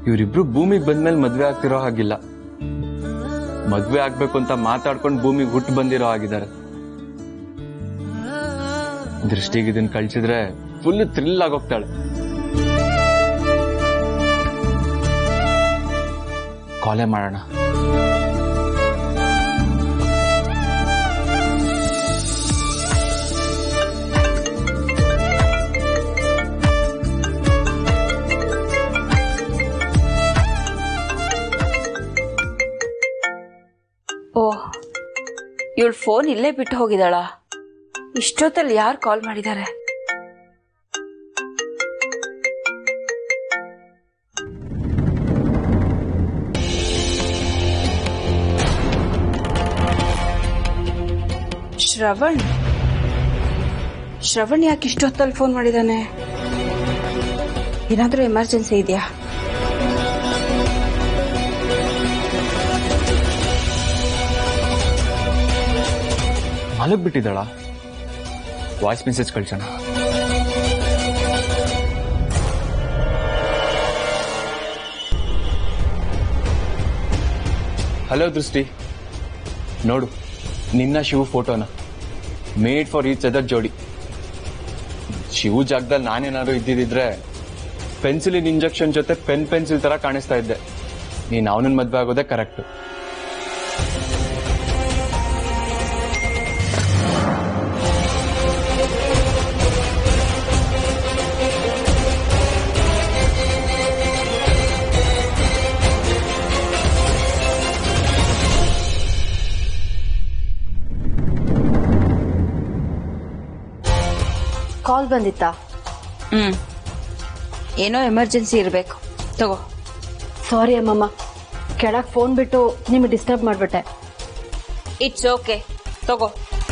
ಇವರಿಬ್ರು ಭೂಮಿಗೆ ಬಂದ್ಮೇಲೆ ಮದ್ವೆ ಆಗ್ತಿರೋ ಹಾಗಿಲ್ಲ. ಮದ್ವೆ ಆಗ್ಬೇಕು ಅಂತ ಮಾತಾಡ್ಕೊಂಡು ಭೂಮಿಗೆ ಹುಟ್ಟು ಬಂದಿರೋ ಆಗಿದ್ದಾರೆ. ದೃಷ್ಟಿಗೆ ಇದನ್ನ ಕಳ್ಸಿದ್ರೆ ಫುಲ್ ಥ್ರಿಲ್ ಆಗೋಗ್ತಾಳೆ. ಕಾಲೇ ಮಾಡೋಣ. ಓಹ್, ಇವಳು ಫೋನ್ ಇಲ್ಲೇ ಬಿಟ್ಟು ಹೋಗಿದ್ದಾಳ. ಇಷ್ಟೊತ್ತಲ್ಲಿ ಯಾರು ಕಾಲ್ ಮಾಡಿದ್ದಾರೆ? ಶ್ರವಣ್ ಯಾಕೆ ಇಷ್ಟೊತ್ತಲ್ಲಿ ಫೋನ್ ಮಾಡಿದಾನೆ? ಏನಾದ್ರೂ ಎಮರ್ಜೆನ್ಸಿ ಇದೆಯಾ? ಮಲಗ್ ಬಿಟ್ಟಿದ್ದಾಳ? ವಾಯ್ಸ್ ಮೆಸೇಜ್ ಕಳ್ಸೋಣ. ಹಲೋ ದೃಷ್ಟಿ, ನೋಡು ನಿನ್ನ ಶಿವು ಫೋಟೋನ. ಮೇಡ್ ಫಾರ್ ಈಚ್ ಅದರ್ ಜೋಡಿ. ಶಿವು ಜಾಗದಲ್ಲಿ ನಾನೇನಾದ್ರು ಇದ್ದಿದ್ರೆ ಪೆನ್ಸಿಲಿನ ಇಂಜೆಕ್ಷನ್ ಜೊತೆ ಪೆನ್ಸಿಲ್ ತರ ಕಾಣಿಸ್ತಾ ಇದ್ದೆ. ನೀನ್ ಅವನನ್ನ ಮದ್ವೆ ಆಗೋದೇ ಕರೆಕ್ಟ್. ಕಾಲ್ ಬಂದಿತ್ತಾ? ಏನೋ ಎಮರ್ಜೆನ್ಸಿ ಇರಬೇಕು. ತಗೋ. ಸಾರಿ ಅಮ್ಮಮ್ಮ, ಕೆಳಗೆ ಫೋನ್ ಬಿಟ್ಟು ನಿಮಗೆ ಡಿಸ್ಟರ್ಬ್ ಮಾಡ್ಬಿಟ್ಟೆ. ಇಟ್ಸ್ ಓಕೆ, ತಗೋ.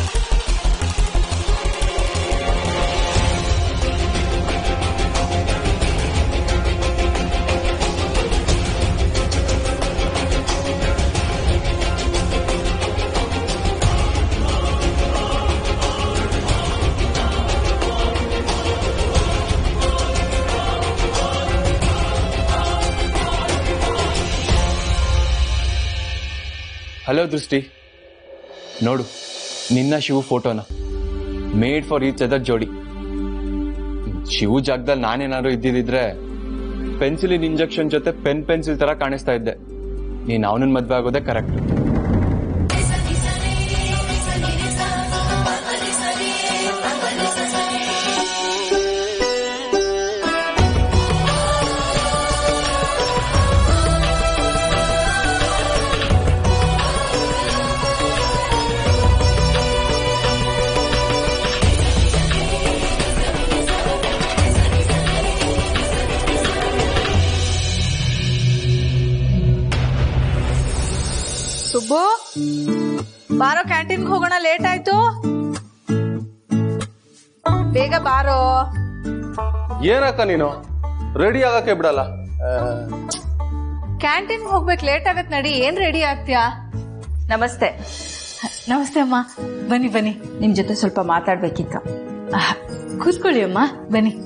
ಹಲೋ ದೃಷ್ಟಿ, ನೋಡು ನಿನ್ನ ಶಿವು ಫೋಟೋನ. ಮೇಡ್ ಫಾರ್ ಈಚ್ ಅದರ್ ಜೋಡಿ. ಶಿವು ಜಾಗದಲ್ಲಿ ನಾನೇನಾದ್ರು ಇದ್ದಿದ್ರೆ ಪೆನ್ಸಿಲಿನ ಇಂಜೆಕ್ಷನ್ ಜೊತೆ ಪೆನ್ಸಿಲ್ ತರ ಕಾಣಿಸ್ತಾ ಇದ್ದೆ. ನೀನ್ ಅವನನ್ನ ಮದ್ವೆ ಆಗೋದೇ ಕರೆಕ್ಟ್. ಸುಬ್ಬು, ಬಾರೋ, ಕ್ಯಾಂಟೀನ್ಗೆ ಹೋಗೋಣ, ಲೇಟ್ ಆಯ್ತು. ಬೇಗ ಬಾರೋ. ಏನಕ್ಕ ನೀನು ರೆಡಿ ಆಗಕ್ಕೆ ಬಿಡಲ್ಲ? ಕ್ಯಾಂಟೀನ್ಗೆ ಹೋಗ್ಬೇಕು, ಲೇಟ್ ಆಗತ್. ನಡಿ, ಏನ್ ರೆಡಿ ಆಗ್ತೀಯಾ? ನಮಸ್ತೆ. ನಮಸ್ತೆ ಅಮ್ಮ, ಬನ್ನಿ ಬನ್ನಿ. ನಿಮ್ ಜೊತೆ ಸ್ವಲ್ಪ ಮಾತಾಡ್ಬೇಕಿತ್ತು. ಕೂತ್ಕೊಳ್ಳಿ ಅಮ್ಮ, ಬನ್ನಿ.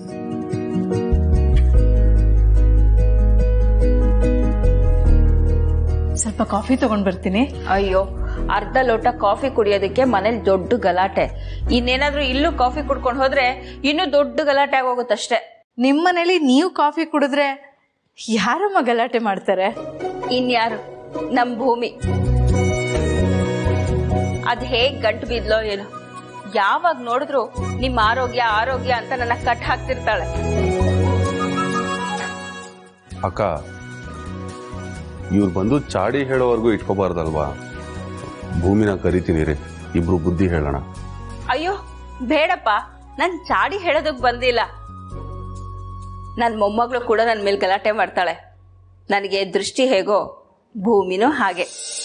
ಸ್ವಲ್ಪ ಕಾಫಿ ತಗೊಂಡ್ ಬರ್ತೀನಿ. ಅಯ್ಯೋ, ಅರ್ಧ ಲೋಟ ಕಾಫಿ ಕುಡಿಯೋದಕ್ಕೆ ಮನೇಲಿ ದೊಡ್ಡ ಗಲಾಟೆ. ಇನ್ನೇನಾದ್ರೂ ಇಲ್ಲೂ ಕಾಫಿ ಕುಡ್ಕೊಂಡು ಹೋದ್ರೆ ಇನ್ನೂ ದೊಡ್ಡ ಗಲಾಟೆ ಆಗೋಗುತ್ತಷ್ಟೇ. ನಿಮ್ಮನೇಲಿ ನೀವು ಕಾಫಿ ಕುಡಿದ್ರೆ ಯಾರಮ್ಮ ಗಲಾಟೆ ಮಾಡ್ತಾರೆ? ಇನ್ಯಾರು? ನಮ್ ಭೂಮಿ. ಅದ್ ಹೇಗ್ ಗಂಟು ಬಿದ್ಲೋ ಏನೋ, ಯಾವಾಗ ನೋಡಿದ್ರು ನಿಮ್ ಆರೋಗ್ಯ ಆರೋಗ್ಯ ಅಂತ ನನ್ನ ಕಟ್ ಹಾಕ್ತಿರ್ತಾಳೆ. ಅಕ್ಕ, ಇವ್ರು ಬಂದು ಚಾಡಿ ಹೇಳೋವರೆಗೂ ಇಟ್ಕೋಬಾರ್ದಲ್ವಾ? ಭೂಮಿನ ಕರಿತೀನಿ ರೀ, ಇಬ್ರು ಬುದ್ಧಿ ಹೇಳೋಣ. ಅಯ್ಯೋ ಬೇಡಪ್ಪ, ನನ್ ಚಾಡಿ ಹೇಳೋದಕ್ ಬಂದಿಲ್ಲ. ನನ್ ಮೊಮ್ಮಗಳು ಕೂಡ ನನ್ ಮೇಲೆ ಗಲಾಟೆ ಮಾಡ್ತಾಳೆ. ನನಗೆ ದೃಷ್ಟಿ ಹೇಗೋ ಭೂಮಿನೂ ಹಾಗೆ.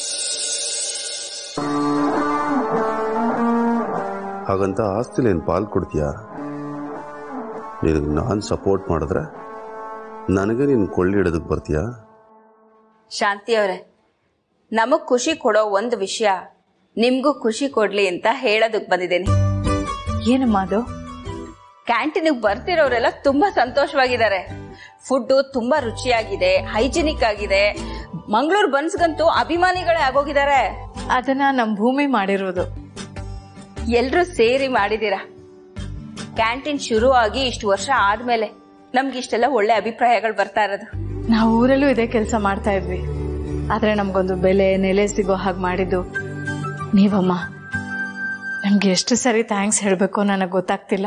ಹಾಗಂತ ಆಸ್ತಿಲಿ ಏನ್ ಪಾಲ್ ಕೊಡ್ತೀಯಾ? ನಿನಗೆ ನಾನ್ ಸಪೋರ್ಟ್ ಮಾಡಿದ್ರೆ ನನಗೆ ನೀನ್ ಕೊಳ್ಳಿ ಹಿಡೋದಕ್ ಬರ್ತೀಯಾ? ಶಾಂತಿ ಅವರೇ, ನಮಗ್ ಖುಷಿ ಕೊಡೋ ಒಂದು ವಿಷಯ ನಿಮ್ಗೂ ಖುಷಿ ಕೊಡ್ಲಿ ಅಂತ ಹೇಳೋದಕ್ ಬಂದಿದ್ದೇನೆ. ಏನಮ್ಮ ಅದು? ಕ್ಯಾಂಟೀನ್ಗೆ ಬರ್ತಿರೋರೆಲ್ಲ ತುಂಬಾ ಸಂತೋಷವಾಗಿದ್ದಾರೆ. ಫುಡ್ ತುಂಬಾ ರುಚಿಯಾಗಿದೆ, ಹೈಜಿನಿಕ್ ಆಗಿದೆ. ಮಂಗಳೂರು ಬನ್ಸ್ಗಂತೂ ಅಭಿಮಾನಿಗಳೇ ಆಗೋಗಿದ್ದಾರೆ. ಅದನ್ನ ನಮ್ ಭೂಮಿ ಮಾಡಿರೋದು. ಎಲ್ರೂ ಸೇರಿ ಮಾಡಿದೀರ. ಕ್ಯಾಂಟೀನ್ ಶುರು ಆಗಿ ಇಷ್ಟು ವರ್ಷ ಆದ್ಮೇಲೆ ನಮ್ಗೆ ಇಷ್ಟೆಲ್ಲ ಒಳ್ಳೆ ಅಭಿಪ್ರಾಯಗಳು ಬರ್ತಾ ಇರೋದು. ನಾವು ಊರಲ್ಲೂ ಇದೇ ಕೆಲಸ ಮಾಡ್ತಾ ಇದ್ವಿ, ಆದ್ರೆ ನಮ್ಗೊಂದು ಬೆಲೆ ನೆಲೆ ಸಿಗೋ ಹಾಗೆ ಮಾಡಿದ್ದು ನೀವಮ್ಮ. ನಮ್ಗೆ ಎಷ್ಟು ಸರಿ ಥ್ಯಾಂಕ್ಸ್ ಹೇಳ್ಬೇಕು ನನಗೆ ಗೊತ್ತಾಗ್ತಿಲ್ಲ.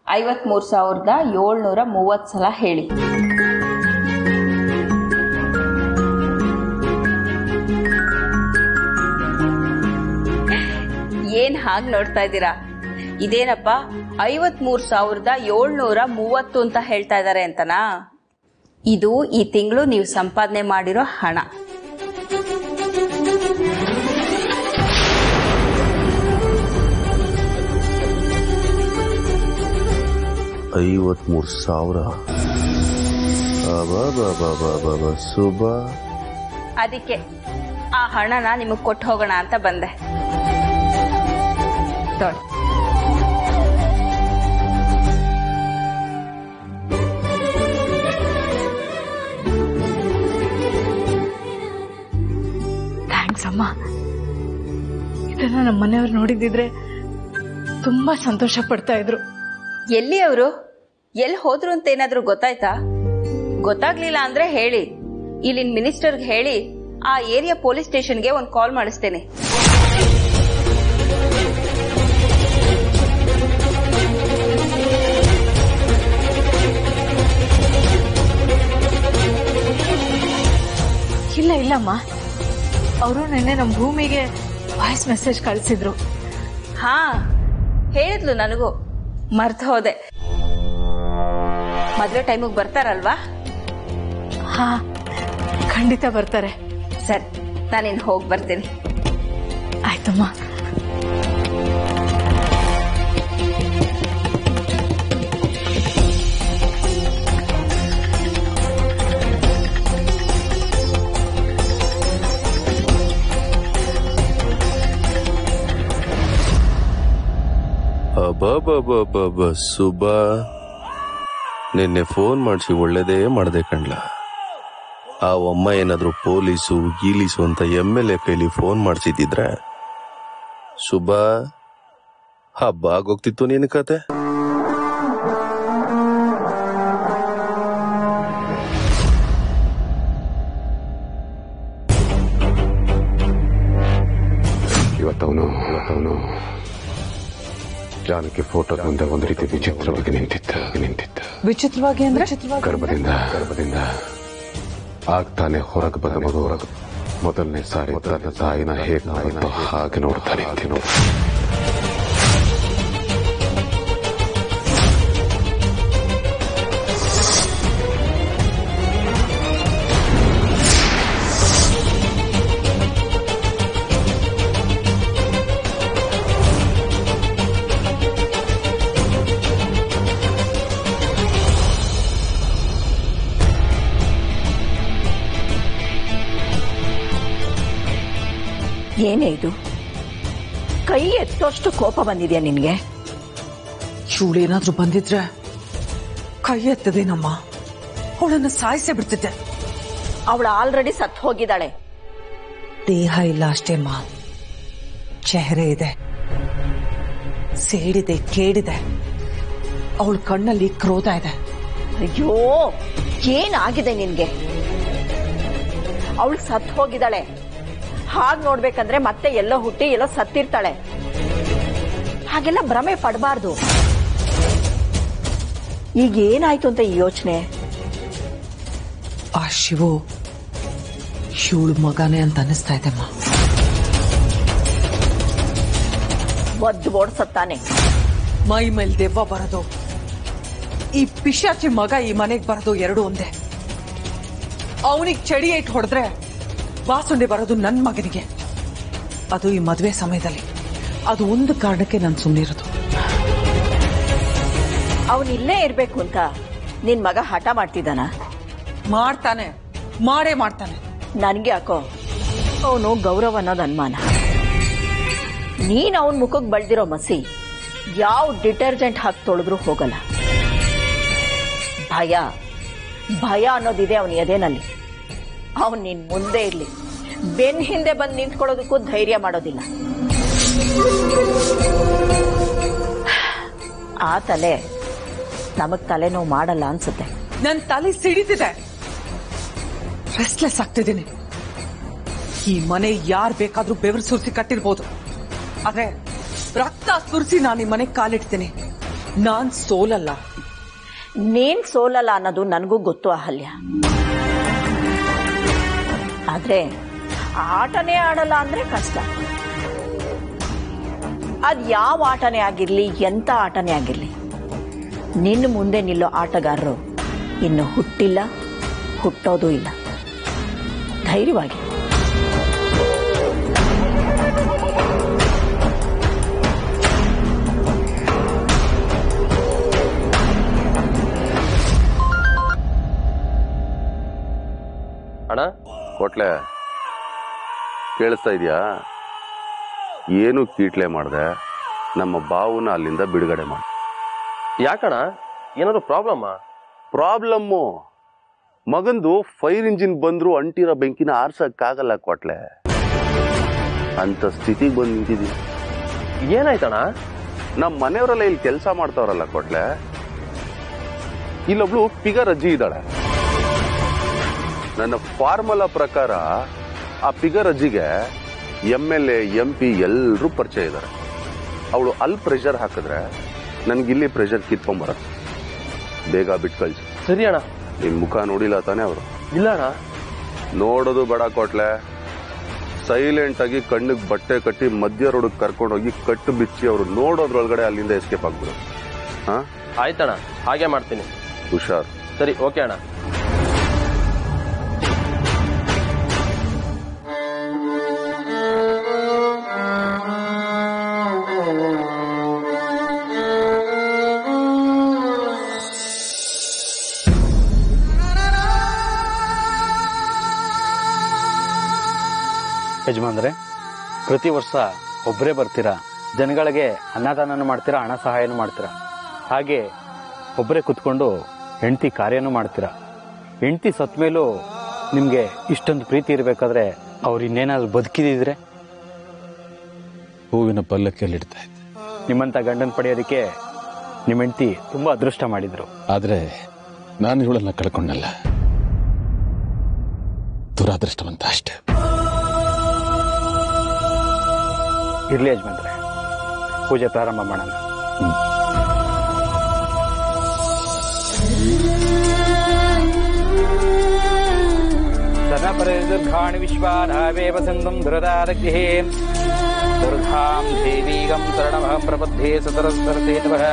53,730 ಸಲ ಹೇಳಿ. ಏನ್ ಹಾಗೆ ನೋಡ್ತಾ ಇದ್ದೀರಾ? ಇದೇನಪ್ಪ 53,730 ಅಂತ ಹೇಳ್ತಾ ಇದ್ದಾರೆ ಅಂತನಾ? ಇದು ಈ ತಿಂಗಳು ನೀವು ಸಂಪಾದನೆ ಮಾಡಿರೋ ಹಣ. ಶುಭ. ಅದಕ್ಕೆ ಆ ಹಣನ ನಿಮಗ್ ಕೊಟ್ಟು ಹೋಗೋಣ ಅಂತ ಬಂದೆ. ತೊಳಿ. ಥ್ಯಾಂಕ್ಸ್ ಅಮ್ಮ. ಇದನ್ನ ನಮ್ಮ ಮನೆಯವ್ರು ನೋಡಿದಿದ್ರೆ ತುಂಬಾ ಸಂತೋಷ ಪಡ್ತಾ ಇದ್ರು. ಎಲ್ಲಿ ಅವರು? ಎಲ್ಲಿ ಹೋದ್ರು ಅಂತ ಏನಾದ್ರು ಗೊತ್ತಾಯ್ತಾ? ಗೊತ್ತಾಗ್ಲಿಲ್ಲ ಅಂದ್ರೆ ಹೇಳಿ, ಇಲ್ಲಿನ ಮಿನಿಸ್ಟರ್ಗೆ ಹೇಳಿ ಆ ಏರಿಯಾ ಪೊಲೀಸ್ ಸ್ಟೇಷನ್ಗೆ ಒಂದು ಕಾಲ್ ಮಾಡಿಸ್ತೇನೆ. ಇಲ್ಲ ಇಲ್ಲಮ್ಮ, ಅವರು ನಿನ್ನೆ ನಮ್ಮ ಭೂಮಿಗೆ ವಾಯ್ಸ್ ಮೆಸೇಜ್ ಕಳಿಸಿದ್ರು. ಹಾ ಹೇಳಿದ್ಲು, ನನಗೂ ಮರ್ತು ಹೋದೆ. ಮದ್ವೆ ಟೈಮಿಗೆ ಬರ್ತಾರಲ್ವಾ? ಹಾ ಖಂಡಿತ ಬರ್ತಾರೆ. ಸರಿ, ನಾನಿನ್ ಹೋಗಿ ಬರ್ತೀನಿ. ಆಯ್ತಮ್ಮ. ಶುಭ, ನಿನ್ನೆ ಫೋನ್ ಮಾಡಿಸಿ ಒಳ್ಳೇದೇ ಮಾಡದೆ ಕಣ್ಲ. ಆ ಅಮ್ಮ ಏನಾದ್ರು ಪೊಲೀಸು ಗೀಲೀಸು ಅಂತ MLA ಕೈಲಿ ಫೋನ್ ಮಾಡಿಸಿದ್ರೆ ಶುಭ ಹಬ್ಬ ಆಗೋಗ್ತಿತ್ತು ನಿನ್ನ ಕತೆ. ಇವತ್ತವನು ಜಾನಕಿ ಫೋಟೋ ಮುಂದೆ ಒಂದು ರೀತಿ ವಿಚಿತ್ರವಾಗಿ ನಿಂತಿದ್ದ. ವಿಚಿತ್ರವಾಗಿ ಅಂದ್ರೆ? ಗರ್ಭದಿಂದ ಆಗ್ತಾನೆ ಹೊರಗೆ ಬಂದ ಮಗು ಮೊದಲನೇ ಸಾರಿ ತನ್ನ ತಾಯಿನ ಹೇಗೆ ನೋಡುತ್ತೋ ಹಾಗೆ ನೋಡ್ತಾನೆ. ಏನೇ ಇದು? ಕೈ ಎತ್ತೋಷ್ಟು ಕೋಪ ಬಂದಿದ್ಯಾ ನಿನ್ಗೆ? ಇವಳೇನಾದ್ರೂ ಬಂದಿದ್ರೆ ಕೈ ಎತ್ತದೇನಮ್ಮ, ಅವಳನ್ನ ಸಾಯಿಸೇ ಬಿಡ್ತಿದ್ದೆ. ಅವಳು ಆಲ್ರೆಡಿ ಸತ್ತು ಹೋಗಿದ್ದಾಳೆ. ದೇಹ ಇಲ್ಲ ಅಷ್ಟೇ ಅಮ್ಮ, ಚೆಹರೆ ಇದೆ, ಸೇಡಿದೆ, ಕೇಡಿದೆ. ಅವಳ ಕಣ್ಣಲ್ಲಿ ಕ್ರೋಧ ಇದೆ. ಅಯ್ಯೋ, ಏನಾಗಿದೆ ನಿನ್ಗೆ? ಅವಳು ಸತ್ತು ಹೋಗಿದ್ದಾಳೆ. ಹಾಗ್ ನೋಡ್ಬೇಕಂದ್ರೆ ಮತ್ತೆ ಎಲ್ಲೋ ಹುಟ್ಟಿ ಎಲ್ಲೋ ಸತ್ತಿರ್ತಾಳೆ. ಹಾಗೆಲ್ಲ ಭ್ರಮೆ ಪಡಬಾರ್ದು. ಈಗ ಏನಾಯ್ತು ಅಂತ ಈ ಯೋಚನೆ? ಆ ಶಿವು ಇವಳು ಮಗನೇ ಅಂತ ಅನಿಸ್ತಾ ಇದೆಮ್ಮ. ಒದ್ದು ಓಡ್ಸತ್ತಾನೆ. ಮೈ ಮೇಲ್ ದೆವ್ವ ಬರೋದು, ಈ ಪಿಶಾಚಿ ಮಗ ಈ ಮನೆಗೆ ಬರೋದು ಎರಡು ಒಂದೇ. ಅವನಿಗೆ ಚಡಿ ಇಟ್ಟು ಹೊಡೆದ್ರೆ ಬಾಸುಂಡೆ ಬರೋದು ನನ್ನ ಮಗನಿಗೆ. ಅದು ಈ ಮದುವೆ ಸಮಯದಲ್ಲಿ. ಅದು ಒಂದು ಕಾರಣಕ್ಕೆ ನಾನು ಸುಮ್ಮನಿರೋದು. ಅವನಿಲ್ಲೇ ಇರ್ಬೇಕು ಅಂತ ನಿನ್ ಮಗ ಹಠ ಮಾಡ್ತಿದ್ದಾನ? ಮಾಡ್ತಾನೆ, ಮಾಡೇ ಮಾಡ್ತಾನೆ. ನನ್ಗೆ ಯಾಕೋ ಅವನು ಗೌರವ ಅನ್ನೋದು ಅನುಮಾನ. ನೀನ್ ಅವನ್ ಮುಖಕ್ಕೆ ಬಳ್ದಿರೋ ಮಸಿ ಯಾವ ಡಿಟರ್ಜೆಂಟ್ ಹಾಕಿ ತೊಳೆದ್ರೂ ಹೋಗಲ್ಲ. ಭಯ ಭಯ ಅನ್ನೋದಿದೆ ಅವನ ಎದೆನಲ್ಲಿ. ಅವನ್ ನಿನ್ ಮುಂದೆ ಇರ್ಲಿ, ಬೆನ್ ಹಿಂದೆ ಬಂದು ನಿಂತ್ಕೊಳ್ಳೋದಕ್ಕೂ ಧೈರ್ಯ ಮಾಡೋದಿಲ್ಲ. ಆ ತಲೆ ನಮಗ್ ತಲೆನೋವು ಮಾಡಲ್ಲ ಅನ್ಸುತ್ತೆ. ನನ್ ತಲೆ ಸಿಡಿತಿದೆ, ರೆಸ್ಟ್ಲೆಸ್ ಆಗ್ತಿದ್ದೀನಿ. ಈ ಮನೆ ಯಾರ್ ಬೇಕಾದ್ರೂ ಬೆವರು ಸುರಿಸಿ ಕಟ್ಟಿರ್ಬೋದು, ಆದ್ರೆ ರಕ್ತ ಸುರಿಸಿ ನಾನು ಈ ಮನೆಗೆ ಕಾಲಿಡ್ತೀನಿ. ನಾನ್ ಸೋಲಲ್ಲ. ನೀನ್ ಸೋಲಲ್ಲ ಅನ್ನೋದು ನನಗೂ ಗೊತ್ತು ಅಹಲ್ಯ. ಆದ್ರೆ ಆಟನೇ ಆಡಲ್ಲ ಅಂದ್ರೆ ಕಷ್ಟ. ಅದ್ ಯಾವ ಆಟನೇ ಆಗಿರ್ಲಿ, ಎಂತ ಆಟನೇ ಆಗಿರ್ಲಿ, ನಿನ್ನ ಮುಂದೆ ನಿಲ್ಲೋ ಆಟಗಾರರು ಇನ್ನು ಹುಟ್ಟಿಲ್ಲ, ಹುಟ್ಟೋದೂ ಇಲ್ಲ. ಧೈರ್ಯವಾಗಿ. ಅಣ್ಣ ಕೊಟ್ಲೆ ಕೇಳಿಸ್ತಾ ಇದೆಯಾ? ಏನು ಕೀಟ್ಲೆ ಮಾಡಿದೆ, ನಮ್ಮ ಬಾವುನ ಅಲ್ಲಿಂದ ಬಿಡುಗಡೆ ಮಾಡಿ. ಯಾಕಣ, ಏನಾದ್ರು ಪ್ರಾಬ್ಲಮ್ಮು? ಮಗಂದು ಫೈರ್ ಇಂಜಿನ್ ಬಂದ್ರು ಅಂಟಿರೋ ಬೆಂಕಿನ ಆರ್ಸಕ್ಕಾಗಲ್ಲ ಕೊಟ್ಲೆ. ಅಂತ ಸ್ಥಿತಿಗೆ ಬಂದು ನಿಂತಿದೀನಿ. ಏನಾಯ್ತಣ? ನಮ್ಮ ಮನೆಯವರೆಲ್ಲ ಇಲ್ಲಿ ಕೆಲಸ ಮಾಡ್ತಾವ್ರಲ್ಲ ಕೊಟ್ಲೆ, ಇಲ್ಲೊಬ್ಳು ಪಿಗರ್ ಅಜ್ಜಿ ಇದ್ದಾಳೆ. ನನ್ನ ಫಾರ್ಮುಲಾ ಪ್ರಕಾರ ಆ ಪಿಗರ್ ಅಜ್ಜಿಗೆ MLA MP ಎಲ್ಲರೂ ಪರಿಚಯ ಇದ್ದಾರೆ. ಅವಳು ಅಲ್ಲಿ ಪ್ರೆಷರ್ ಹಾಕಿದ್ರೆ ನನ್ಗಿಲ್ಲಿ ಪ್ರೆಷರ್ ಕಿತ್ಕೊಂಡ್ಬರತ್ತೆ. ಬೇಗ ಬಿಟ್ಟು ಕಳ್ಸಿ. ಸರಿ ಅಣ್ಣ. ನಿನ್ ಮುಖ ನೋಡಿಲ್ಲ ತಾನೇ ಅವರು? ಇಲ್ಲ ಅಣ್ಣ. ನೋಡೋದು ಬೇಡ ಕೊಟ್ಲೆ. ಸೈಲೆಂಟ್ ಆಗಿ ಕಣ್ಣಿಗೆ ಬಟ್ಟೆ ಕಟ್ಟಿ ಮಧ್ಯ ರೋಡ್ ಕರ್ಕೊಂಡೋಗಿ ಕಟ್ಟು ಬಿಚ್ಚಿ ಅವರು ನೋಡೋದ್ರೊಳಗಡೆ ಅಲ್ಲಿಂದ ಎಸ್ಕೇಪ್ ಆಗ್ಬಿಡು. ಹಾ ಆಯ್ತಣ್ಣ, ಹಾಗೆ ಮಾಡ್ತೀನಿ. ಹುಷಾರ್. ಸರಿ, ಓಕೆ ಅಣ್ಣ. ಯಜಮಾನ್ರೆ, ಪ್ರತಿ ವರ್ಷ ಒಬ್ಬರೇ ಬರ್ತೀರಾ, ಜನಗಳಿಗೆ ಅನ್ನದಾನ ಮಾಡ್ತೀರಾ, ಹಣ ಸಹಾಯನೂ ಮಾಡ್ತೀರಾ. ಹಾಗೆ ಒಬ್ಬರೇ ಕುತ್ಕೊಂಡು ಹೆಂಡತಿ ಕಾರ್ಯನೂ ಮಾಡ್ತೀರಾ. ಹೆಂಡತಿ ಸತ್ ಮೇಲೂ ನಿಮ್ಗೆ ಇಷ್ಟೊಂದು ಪ್ರೀತಿ ಇರಬೇಕಾದ್ರೆ ಅವ್ರು ಇನ್ನೇನಾದ್ರು ಬದುಕಿದಿದ್ರೆ? ಹೂವಿನ ಪಲ್ಲಕ್ಕಿಯಲ್ಲಿಡ್ತಾ ಇದ್ದೆ. ನಿಮ್ಮಂತ ಗಂಡನ್ ಪಡೆಯೋದಕ್ಕೆ ನಿಮ್ಮ ಹೆಂಡತಿ ತುಂಬಾ ಅದೃಷ್ಟ ಮಾಡಿದ್ರು. ಆದ್ರೆ ನಾನು ಇವಳನ್ನ ಕಳ್ಕೊಂಡಲ್ಲ, ದುರಾದೃಷ್ಟವಂತ ಅಷ್ಟೇ. ಇರ್ಲಿ ಯಜಮಾನ್ರೆ, ಪೂಜೆ ಪ್ರಾರಂಭ ಮಾಡೋಣ. ದುರ್ಗಾಣಿ ವಿಶ್ವಾನಾವೇವ ಸಂಗಂ ದುರದಾರಗ್ರಹೇ ದುರ್ಗಾಂ ದೇವೀಗಂ ಶರಣಮಹಂ ಪ್ರಪದ್ಯೆ ಸತರಸ್ಸರತೆ ನಮಃ.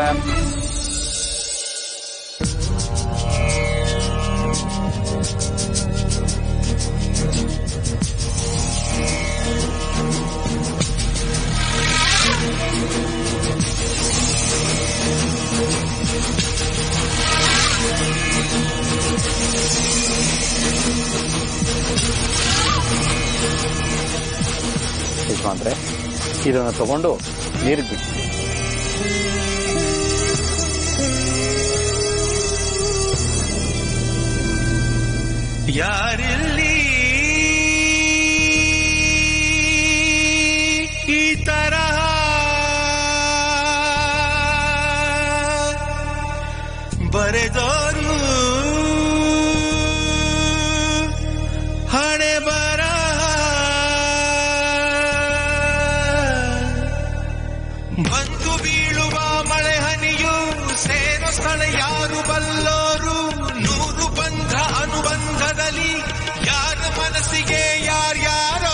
ಯಜಮಾನ್ರೆ, ಇದನ್ನು ತಗೊಂಡು ನೀರಿಗೆ ಬಿಟ್ಟು. ಯಾರಲ್ಲಿ ಈ ತರಹ ಬರೆದೋರು ಹಣೆ ಬರ ಬಂದು ಬೀಳುವ ಮಳೆ ಹನಿಯು ಸೇರೋ ಸ್ಥಳ ಯಾರು ಬಲ್ಲೋರು. ನೂರು ಬಂಧ ಅನುಬಂಧದಲ್ಲಿ ಯಾರ ಮನಸ್ಸಿಗೆ ಯಾರ್ಯಾರೋ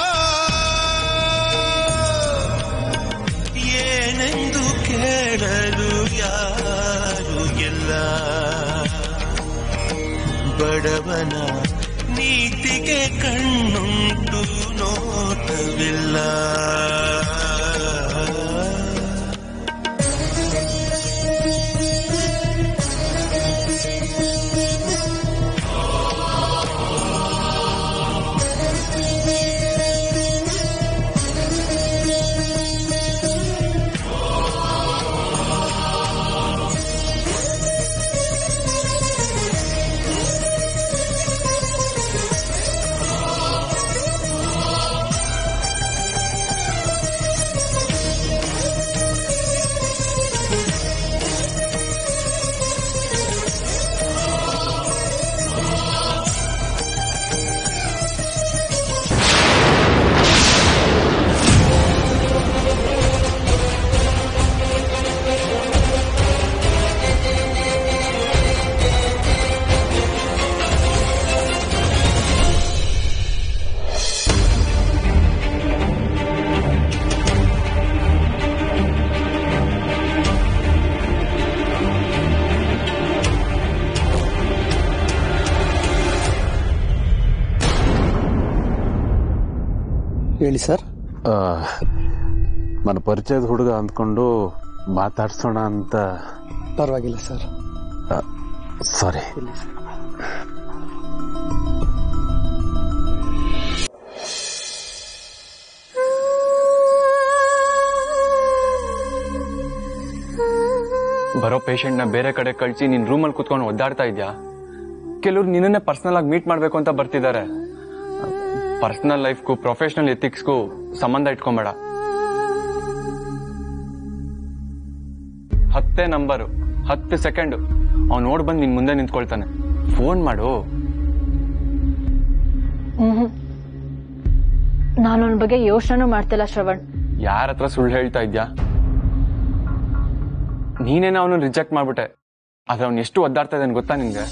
ಏನೆಂದು ಕೇಳಲು ಯಾರು ಎಲ್ಲ. ಬಡವನ ನೀತಿಗೆ ಕಣ್ಣುಂಟು ನೋಟವಿಲ್ಲ. ಹೇಳಿ ಸರ್. ನನ್ನ ಪರಿಚಯದ ಹುಡುಗ ಅಂದ್ಕೊಂಡು ಮಾತಾಡ್ಸೋಣ ಅಂತ. ಪರವಾಗಿಲ್ಲ ಸರ್. ಸಾರಿ. ಬರೋ ಪೇಷಂಟ್ ನ ಬೇರೆ ಕಡೆ ಕಳಿಸಿ ನಿನ್ ರೂಮಲ್ಲಿ ಕುತ್ಕೊಂಡು ಒದ್ದಾಡ್ತಾ ಇದ್ಯಾ? ಕೆಲವ್ರು ನಿನ್ನೆ ಪರ್ಸನಲ್ ಆಗಿ ಮೀಟ್ ಮಾಡ್ಬೇಕು ಅಂತ ಬರ್ತಿದ್ದಾರೆ. ಪರ್ಸನಲ್ ಲೈಫ್ಗೂ ಪ್ರೊಫೆಷನಲ್ ಎಥಿಕ್ಸ್ಗೂ ಸಂಬಂಧ ಇಟ್ಕೊಂಬೇಡ. 10 ನಂಬರು 10 ಸೆಕೆಂಡ್ ಅವ್ನು ನೋಡ್ ಬಂದು ನಿನ್ ಮುಂದೆ ನಿಂತ್ಕೊಳ್ತಾನೆ. ಫೋನ್ ಮಾಡು. ನಾನು ಅವನ ಬಗ್ಗೆ ಯೋಚನೆ ಮಾಡ್ತಿಲ್ಲ ಶ್ರವಣ್. ಯಾರ ಹತ್ರ ಸುಳ್ಳು ಹೇಳ್ತಾ ಇದ್ಯಾ? ನೀನೇನ ಅವನು ರಿಜೆಕ್ಟ್ ಮಾಡ್ಬಿಟ್ಟೆ, ಆದ್ರೆ ಅವ್ನು ಎಷ್ಟು ಒದ್ದಾಡ್ತಾ ಇದ್ದಾನೆ ಗೊತ್ತಾ ನಿನ್ಗೆ?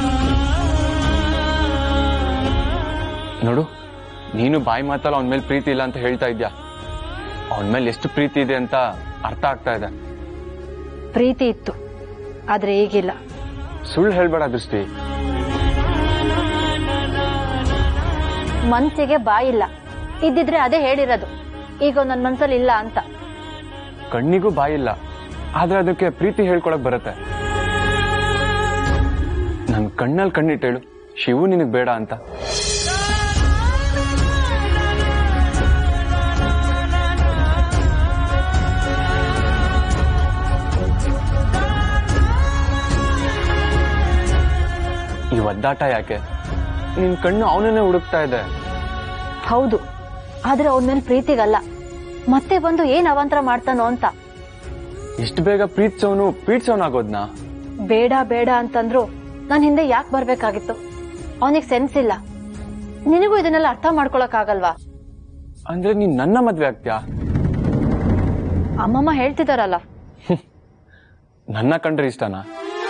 ನೋಡು, ನೀನು ಬಾಯಿ ಮಾತಲ್ಲ ಅವನ ಮೇಲೆ ಪ್ರೀತಿ ಇಲ್ಲ ಅಂತ ಹೇಳ್ತಾ ಇದ್ಯಾ. ಅವನ ಮೇಲೆ ಎಷ್ಟು ಪ್ರೀತಿ ಇದೆ ಅಂತ ಅರ್ಥ ಆಗ್ತಾ ಇದೆ. ಪ್ರೀತಿ ಇತ್ತು, ಆದ್ರೆ ಈಗಿಲ್ಲ. ಸುಳ್ಳು ಹೇಳ್ಬೇಡ ದೃಷ್ಟಿ. ಮನ್ಸಿಗೆ ಬಾಯಿಲ್ಲ, ಇದ್ದಿದ್ರೆ ಅದೇ ಹೇಳಿರೋದು. ಈಗ ನನ್ನ ಮನ್ಸಲ್ಲಿ ಇಲ್ಲ ಅಂತ. ಕಣ್ಣಿಗೂ ಬಾಯಿಲ್ಲ, ಆದ್ರೆ ಅದಕ್ಕೆ ಪ್ರೀತಿ ಹೇಳ್ಕೊಳಕ್ ಬರುತ್ತೆ. ನನ್ ಕಣ್ಣಲ್ಲಿ ಕಣ್ಣಿಟ್ಟೇಳು, ಶಿವು ನಿನಗ್ ಬೇಡ ಅಂತ. ಈ ಒದ್ದಾಟ ಯಾಕೆ? ನಿನ್ ಕಣ್ಣು ಅವನನ್ನೇ ಹುಡುಕ್ತಾ ಇದೆ. ಹೌದು, ಆದ್ರೆ ಅವನ ಮೇಲೆ ಪ್ರೀತಿಗಲ್ಲ. ಮತ್ತೆ ಬಂದು ಏನ್ ಅವಾಂತರ ಮಾಡ್ತಾನೋ ಅಂತ. ಇಷ್ಟು ಬೇಗ ಪ್ರೀತಿಸೋನಾಗೋದ್ನಾ? ಬೇಡ ಬೇಡ ಅಂತಂದ್ರು ನಾನ್ ಹಿಂದೆ ಯಾಕೆ ಬರ್ಬೇಕಾಗಿತ್ತು? ಅವನಿಗೆ ಸೆನ್ಸ್ ಇಲ್ಲ. ನಿನಗೂ ಇದನ್ನೆಲ್ಲ ಅರ್ಥ ಮಾಡ್ಕೊಳಕ್ ಆಗಲ್ವಾ? ಅಂದ್ರೆ ನೀನ್ ನನ್ನ ಮದ್ವೆ ಆಗ್ತ್ಯಾ? ಅಮ್ಮಮ್ಮ ಹೇಳ್ತಿದಾರಲ್ಲ. ನನ್ನ ಕಂಡ್ರೆ ಇಷ್ಟನಾ?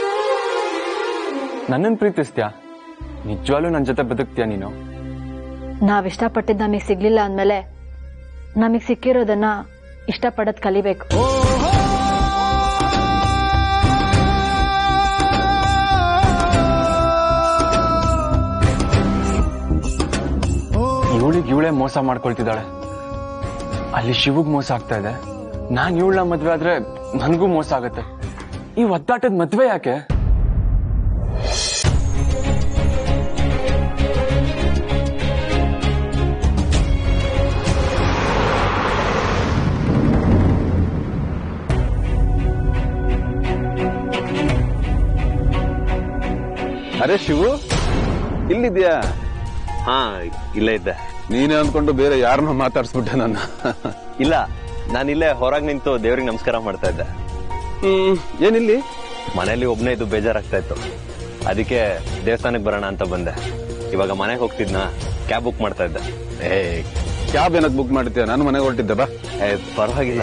ನನ್ನನ್ ಪ್ರೀತಿಸ್ತ್ಯಾ? ನಿಜವಾಗ್ಲೂ ನನ್ ಜೊತೆ ಬದುಕ್ತ್ಯಾ ನೀನು? ನಾವ್ ಇಷ್ಟಪಟ್ಟಿದ್ ನಮಗ್ ಸಿಗ್ಲಿಲ್ಲ ಅಂದ್ಮೇಲೆ ನಮಗ್ ಸಿಕ್ಕಿರೋದನ್ನ ಇಷ್ಟಪಡೋದ್ ಕಲಿಬೇಕು. ಇವಳೇ ಮೋಸ ಮಾಡ್ಕೊಳ್ತಿದ್ದಾಳೆ. ಅಲ್ಲಿ ಶಿವಗ್ ಮೋಸ ಆಗ್ತಾ ಇದೆ. ನಾನ್ ಇವಳ ಮದ್ವೆ ಆದ್ರೆ ನನ್ಗೂ ಮೋಸ ಆಗತ್ತೆ. ಈ ಒದ್ದಾಟದ ಮದ್ವೆ ಯಾಕೆ? ಅರೆ ಶಿವು, ಇಲ್ಲಿದ್ಯಾ? ಹಾ, ಇಲ್ಲೇ ಇದ್ದೆ. ನೀನೇ ಅಂದ್ಕೊಂಡು ಬೇರೆ ಯಾರನ್ನೋ ಮಾತಾಡ್ಸ್ಬಿಟ್ಟೆ ನನ್ನ. ಇಲ್ಲ, ನಾನಿಲ್ಲೇ ಹೊರಗೆ ನಿಂತು ದೇವ್ರಿಗೆ ನಮಸ್ಕಾರ ಮಾಡ್ತಾ ಇದ್ದೆ. ಏನಿಲ್ಲಿ? ಮನೇಲಿ ಒಬ್ನೇ ಇದು ಬೇಜಾರಾಗ್ತಾ ಇತ್ತು, ಅದಕ್ಕೆ ದೇವಸ್ಥಾನಕ್ಕೆ ಬರೋಣ ಅಂತ ಬಂದೆ. ಇವಾಗ ಮನೆಗೆ ಹೋಗ್ತಿದ್ನ, ಕ್ಯಾಬ್ ಬುಕ್ ಮಾಡ್ತಾ ಇದ್ದೆ. ಕ್ಯಾಬ್ ಏನಕ್ಕೆ ಬುಕ್ ಮಾಡ್ತೀಯ? ನಾನು ಮನೆಗೆ ಹೊರಟಿದ್ದೆ. ಬಾ. ಪರವಾಗಿಲ್ಲ.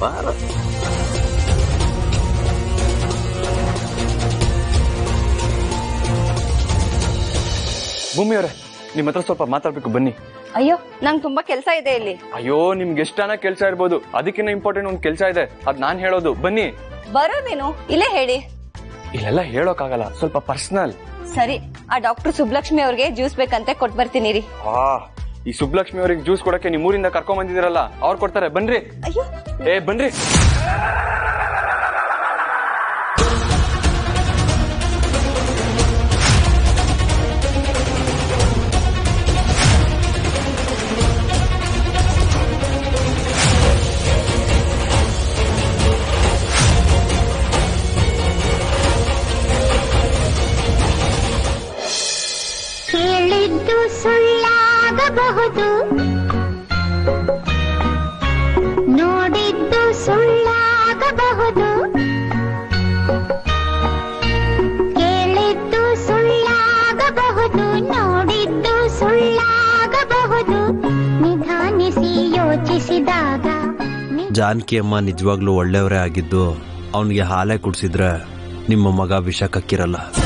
ಭೂಮಿಯವರೇ, ನಿಮ್ ಹತ್ರ ಸ್ವಲ್ಪ ಮಾತಾಡ್ಬೇಕು, ಬನ್ನಿ. ಅಯ್ಯೋ, ನಂಗೆ ತುಂಬಾ ಕೆಲಸ ಇದೆ ಇಲ್ಲಿ. ಅಯ್ಯೋ, ನಿಮ್ಗೆ ಎಷ್ಟಾನ ಕೆಲಸ ಇರ್ಬೋದು, ಅದಕ್ಕಿಂತ ಇಂಪಾರ್ಟೆಂಟ್ ಒಂದ್ ಕೆಲಸ ಇದೆ. ಅದ್ ನಾನ್ ಹೇಳೋದು, ಬನ್ನಿ. ಬರೋದೇನು? ಇಲ್ಲೇ ಹೇಳಿ. ಇಲ್ಲೆಲ್ಲ ಹೇಳೋಕ್ಕಾಗಲ್ಲ, ಸ್ವಲ್ಪ ಪರ್ಸನಲ್. ಸರಿ, ಆ ಡಾಕ್ಟರ್ ಸುಬ್ಲಕ್ಷ್ಮಿ ಅವ್ರಿಗೆ ಜ್ಯೂಸ್ ಬೇಕಂತೆ, ಕೊಟ್ ಬರ್ತೀನಿ ರೀ. ಈ ಸುಬ್ಲಕ್ಷ್ಮಿ ಅವ್ರಿಗೆ ಜ್ಯೂಸ್ ಕೊಡಕ್ಕೆ ನಿಮ್ ಊರಿಂದ ಕರ್ಕೊಂಡ್ ಬಂದಿದ್ದೀರಲ್ಲ, ಅವ್ರು ಕೊಡ್ತಾರೆ, ಬನ್ರಿ. ಅಯ್ಯೋ, ಬನ್ರಿ. ಕೇಳಿದ್ದು ಸುಳ್ಳಾಗಬಹುದು, ನೋಡಿದ್ದು ಸುಳ್ಳಾಗಬಹುದು. ಕೇಳಿದ್ದು ಸುಳ್ಳಾಗಬಹುದು, ನೋಡಿದ್ದು ಸುಳ್ಳಾಗಬಹುದು. ನಿಧಾನಿಸಿ ಯೋಚಿಸಿದಾಗ ಜಾನಕಿ ಅಮ್ಮ ನಿಜವಾಗ್ಲೂ ಒಳ್ಳೆಯವರೇ ಆಗಿದ್ದು ಅವನಿಗೆ ಹಾಲೇ ಕುಡಿಸಿದ್ರೆ ನಿಮ್ಮ ಮಗ ವಿಷ ಕಕ್ಕಿರಲ್ಲ.